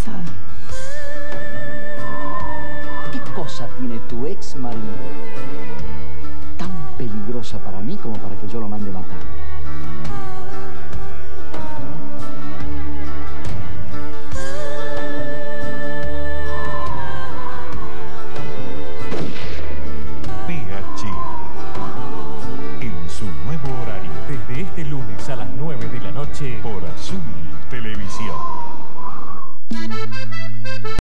embarazada. ¿Qué cosa tiene tu ex marido tan peligrosa para mí como para que yo lo mande matar? PH, en su nuevo horario, desde este lunes a las 9 de la noche por Azul Televisión.